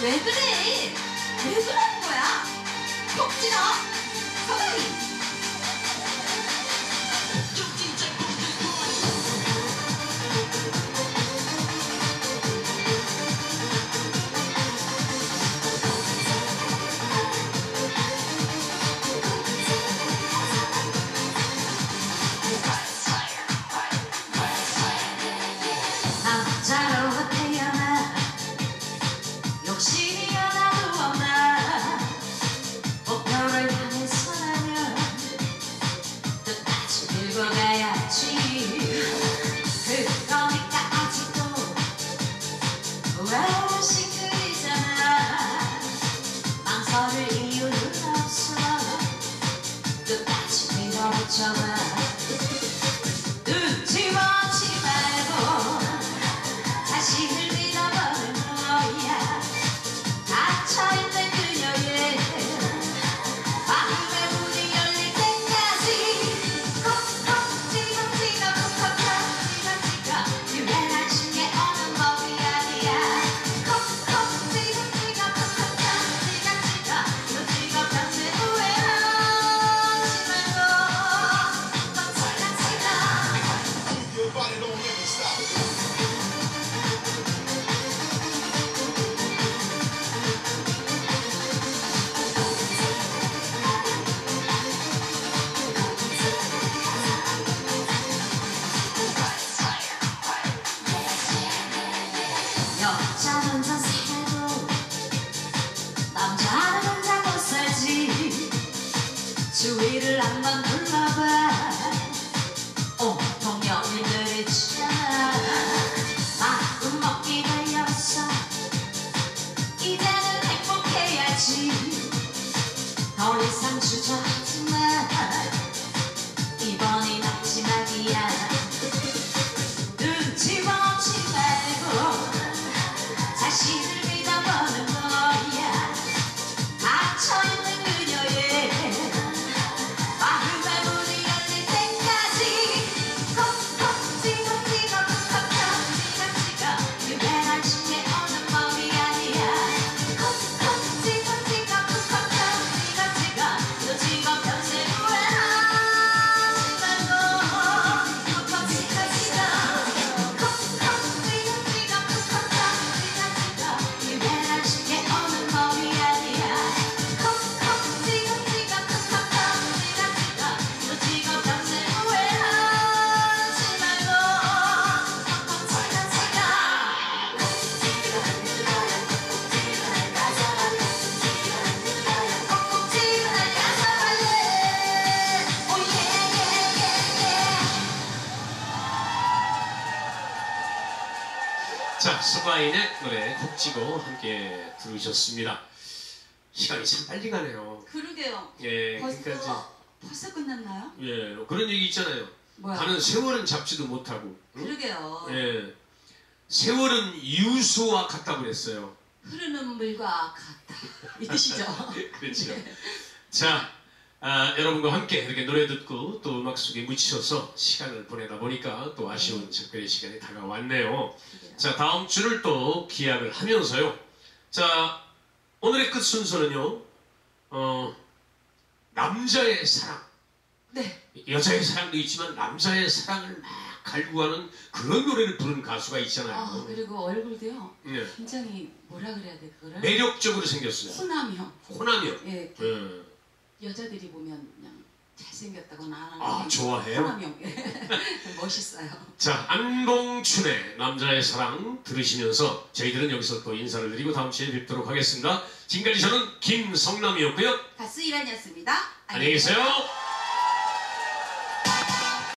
왜 그래? 왜 그러는 거야? 톡 찌러! 서가리! 남자로 태어나 욕심이 하나도 없나 목표를 향해서라면 끝까지 밀고 가야지 그러니까 아직도 왜 시끄리잖아 망설일 이유는 없어 끝까지 밀어붙여봐 눈치 보지 말고 자신을 믿어보는 거야 닫혀있는 그녀의 마음의 문이 열릴 때까지 콕콕 찍어 콕콕콕 찍어 유행한 신의 어느 법이 아니야 콕콕 찍어 콕콕콕 찍어 너 평생 후회하지 말고 콕 찍어 Your body don't let me stop. 여자는 다 살고 남자는 혼자 못 살지 주위를 한번 둘러봐 온통 연인들이잖아 마음 먹기 달렸어 이제는 행복해야지 더 이상 주저하지 마 이번이 마지막이야 눈치 보지 말고 자신을 믿어보는 거야 갇혀있는 그녀의 마음의 문이 열릴 때까지 콕콕 찍어 콕콕콕 찍어 유행한 신의 어느 법이 아니야 콕콕 찍어 콕콕콕 찍어 너 지금 평생 후회하지 말고 콕콕 찍어 콕콕 찍어 콕콕콕 유행한 신의 어느 법이 아니야 콕콕 찍어 콕콕콕 너 지금 평생 후회하지 말고 콕콕 콕콕 찍어 가서 갈래 오예예예예 자, 스바인의 노래 콕 찍어 함께 들으셨습니다. 시간이 참 빨리 가네요. 그러게요. 예, 벌써 끝났나요? 예, 그런 얘기 있잖아요. 뭐야? 가는 세월은 잡지도 못하고. 응? 그러게요. 예, 세월은 유수와 같다고 그랬어요. 흐르는 물과 같다. 이 뜻이죠. 그렇죠. 네. 자, 여러분과 함께 이렇게 노래 듣고 또 음악 속에 묻히셔서 시간을 보내다 보니까 또 아쉬운 작별의 시간이 다가왔네요. 자, 다음 주를 또 기약을 하면서요. 자, 오늘의 끝 순서는요. 남자의 사랑. 네. 여자의 사랑도 있지만 남자의 사랑을 막 갈구하는 그런 노래를 부른 가수가 있잖아요. 아, 그리고 얼굴도요. 네. 굉장히 뭐라 그래야 돼 그거를? 매력적으로 생겼어요. 호남형. 호남형. 예. 여자들이 보면 그냥 잘생겼다고는 안 하는데. 아, 좋아해요? 호남형. 멋있어요. 자, 안봉춘의 남자의 사랑 들으시면서 저희들은 여기서 또 인사를 드리고 다음 주에 뵙도록 하겠습니다. 지금까지 저는 김성남이었고요. 가수 이란이었습니다. 안녕히 계세요.